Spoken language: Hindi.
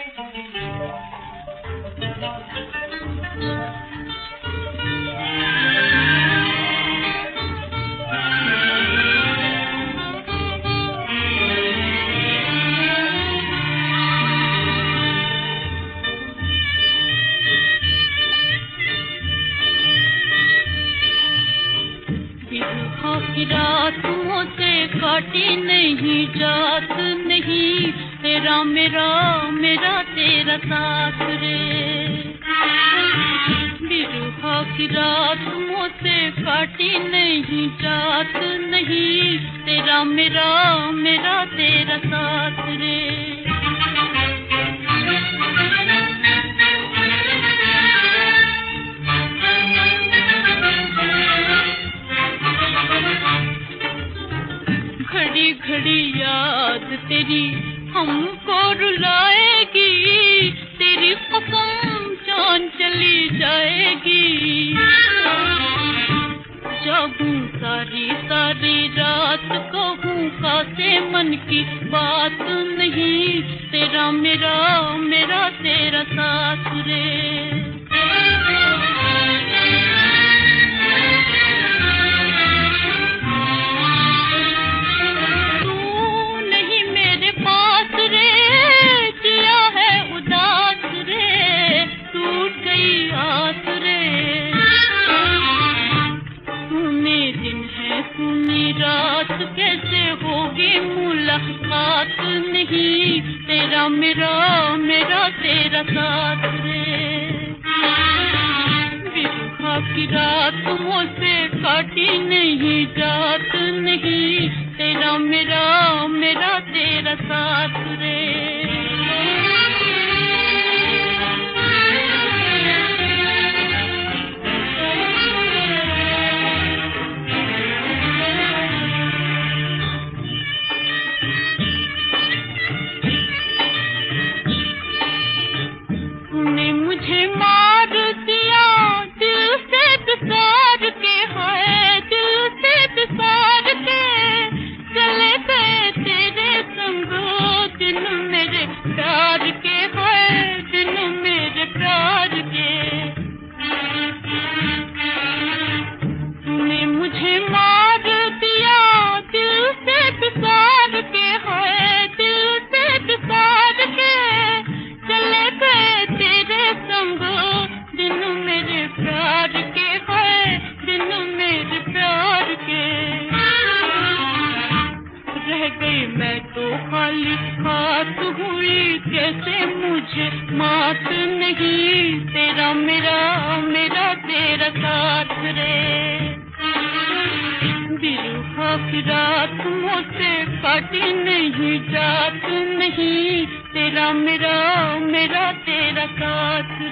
की रातों से काटी नहीं जात नहीं, तेरा मेरा मेरा तेरा साथ रे। बिरहा की रातों से काटी नहीं जात नहीं, तेरा मेरा मेरा तेरा साथ रे। घड़ी घड़ी याद तेरी हमको रुलाएगी, तेरी कसम जान चली जाएगी। जागूं सारी सारी रात कहूँ खासे मन की बात नहीं, तेरा मेरा मेरा तेरा साथ रे। रात कैसे होगी मुलाकात नहीं, तेरा मेरा मेरा तेरा साथ रे। बिरहा की रात मुझसे काटी नहीं जात नहीं, तेरा मेरा मेरा तेरा साथ रे। मुझे मार दिया दिल से बिसार के, है दिल से बिसार के चले गए तेरे संग दिन मेरे प्यार के, है दिन मेरे प्यार के। तूने मुझे मार दिया दिल से बिसार के, है दिल से बिसार के चले गए तेरे संग दिन मेरे प्यार के, है दिन मेरे प्यार के। रह गई मैं तो खाली हाथ हुई, कैसे मुझे मात नहीं, तेरा मेरा मेरा तेरा साथ रे। बिरहा की रात मुझसे काटी नहीं जात नहीं, तेरा मेरा मेरा तेरा साथ।